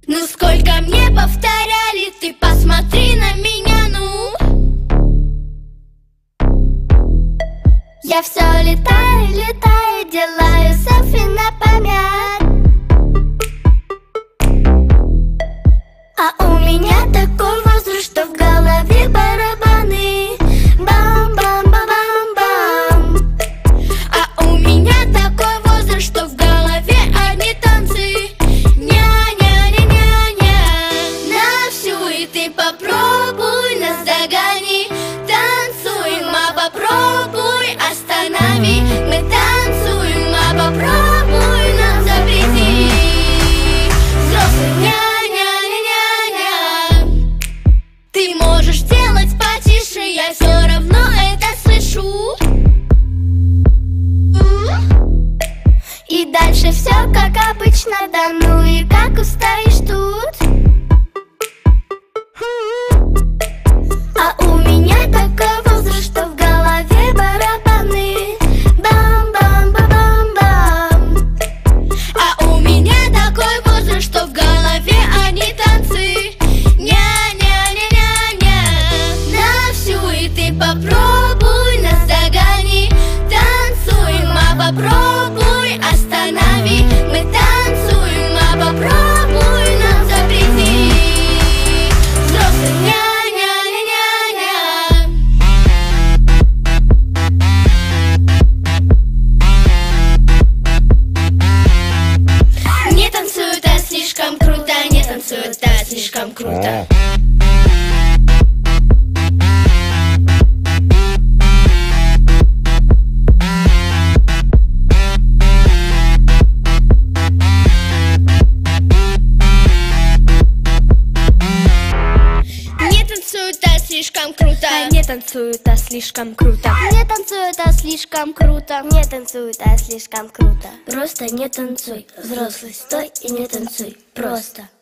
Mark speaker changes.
Speaker 1: Ну сколько мне повторяли, ты посмотри на меня, ну. Я все летаю, летаю, делаю селфи на память. А у меня такой возраст, что в голове барабаны. Бам-бам-ба-бам-бам. А у меня такой возраст, что в голове одни танцы. Ня-ня-ня-ня-ня. На всю, и ты попробуй нас догони. Танцуем, а попробуй останови. Мы танцуем, а попробуй нам запрети. Взрослый ня-ня-ня-ня-ня. Ты можешь делать потише, я все равно это слышу. И дальше все как обычно, да ну и как устоишь тут. А у меня такой возраст, что в голове барабаны. Бам-бам-ба-бам-бам. А у меня такой возраст, что в голове одни танцы. Ня-ня-ня-ня-ня. На всю, и ты попробуй нас догони. Танцуем, а попробуй останови. Мы танцуем, а попробуй нам запрети. Взрослый ня-ня-ня-ня-ня. Не танцуй, это слишком круто. Не танцуй, это слишком круто. Не танцуй, это слишком круто.
Speaker 2: Не танцуй, это слишком круто.
Speaker 1: Не танцуй, это слишком круто.
Speaker 2: Не танцуй, это слишком круто.
Speaker 1: Просто не танцуй. Взрослый, стой и не танцуй. Просто.